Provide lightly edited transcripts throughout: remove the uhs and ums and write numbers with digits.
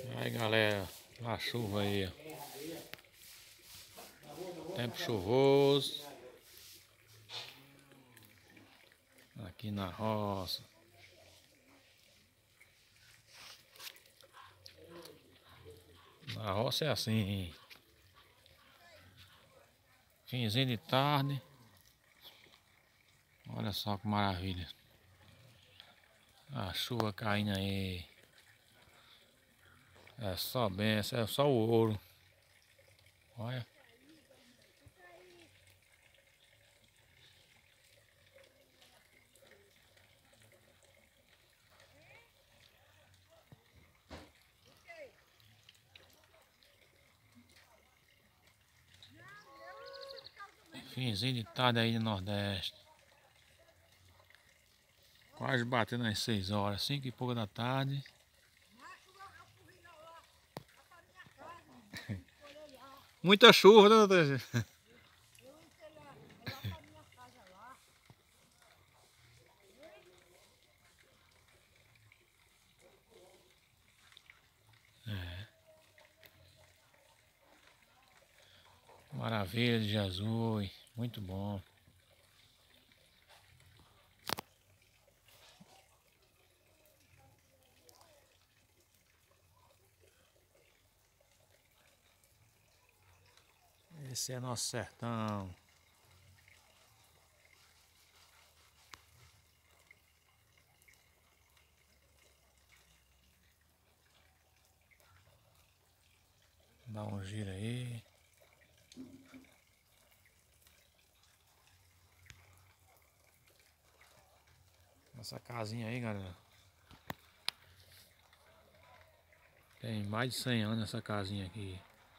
Aí galera, a chuva aí, ó. Tempo chuvoso aqui na roça. Na roça é assim, finzinho de tarde. Olha só que maravilha. A chuva caindo aí. É só benção, é só o ouro. Olha. Finzinho de tarde aí no Nordeste. Quase batendo às 6 horas, 5 e pouca da tarde. Muita chuva, né, doutor? Maravilha de Jesus, muito bom. Esse é nosso sertão. Dá um giro aí. Essa casinha aí, galera, tem mais de 100 anos essa casinha aqui.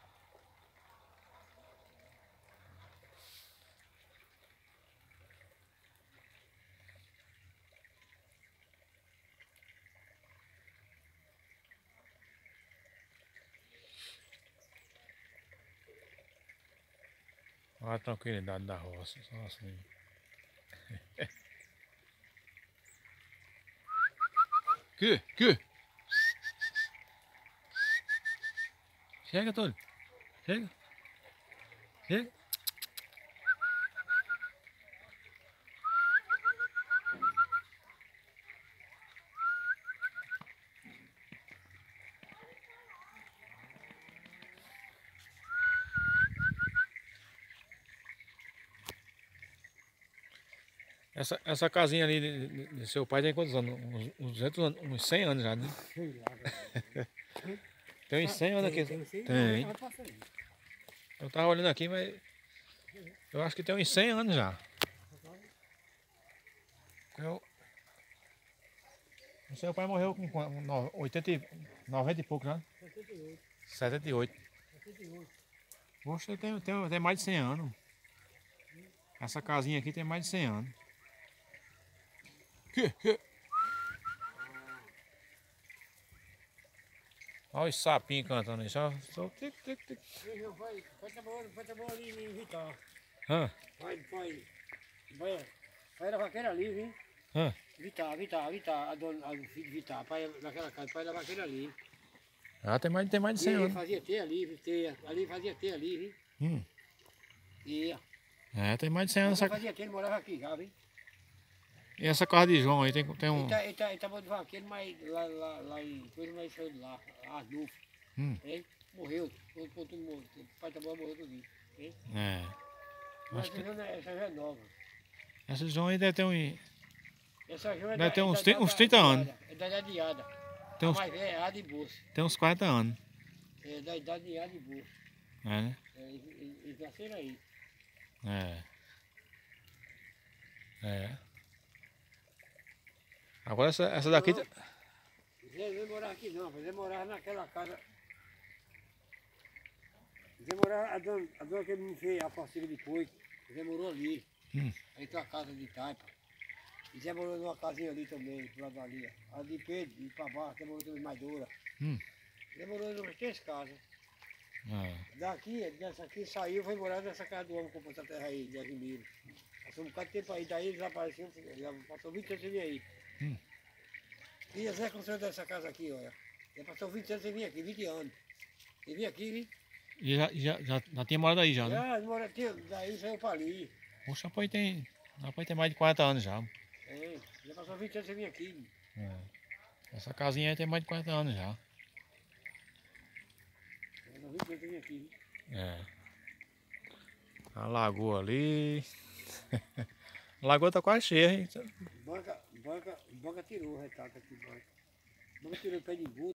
Olha a tranquilidade da roça, só assim. Que? Chega, Túlio. Chega. Chega. Essa casinha ali de seu pai tem quantos anos? Uns 200 anos, uns 100 anos já, né? Tem uns 100 anos aqui. Tem. Eu tava olhando aqui, mas eu acho que tem uns 100 anos já. O seu pai morreu com 90 e pouco já? 78. Poxa, tem mais de 100 anos. Essa casinha aqui tem mais de 100 anos. Que? Olha os sapinhos cantando aí. Só tic. Vai trabalhar ali em Vitar. Hã? Vai levar aquele ali, viu? Hã? Vitar, a filho de Vitar, naquela casa, vai levar aquele ali. Ah, tem mais de 100 Ele anos. fazia teia ali, ali fazia teia ali, viu? E tem mais de 100 anos. ele fazia teia, ele morava aqui já, viu? E essa casa de João aí tem um... Ele tá bom de vaqueiro, mas lá em coisa, mas saiu de lá, Arnulfo. Ele morreu, todo mundo, o pai também morreu tudo. É. Mas essa já é nova. Essa João aí deve ter um... Essa já é Deve ter uns 30 da anos. É da idade de Ada. Tem A uns, mais velha é Ada e Bolsa. tem uns 40 anos. É da idade de Ada e Bolsa. É, né? Eles nasceram aí. É. Agora essa daqui... Zé não morava aqui não, Zé morava naquela casa. Zé morava, a dona que me fez a parceira depois, Zé morou ali. Aí tem uma casa de taipa. E Zé morou numa casinha ali também, do lado dali. A de Pedro, e para baixo, Zé morou também mais dura. Zé morou em umas 3 casas. Daqui, dessa aqui, saiu, foi morar nessa casa do homem que comprou essa terra aí, de Arrimiro. Passou um bocado de tempo aí, daí ele desapareceu, já passou 20 anos sem vir aí. E Zé construiu dessa casa aqui, olha. Já passou 20 anos sem vir aqui, 20 anos. Você vinha aqui, viu? E já tinha morado aí já, né? Já, mora aqui, daí saiu pra ali. Poxa, rapaz tem mais de 40 anos já. É, já passou 20 anos sem vir aqui. É. Essa casinha aí tem mais de 40 anos já. Já passou 20 anos sem vir aqui, viu? É. A lagoa ali. A lagoa tá quase cheia, hein? Banca tirou o retrato aqui, banca. Banca tirou o pé de embudo.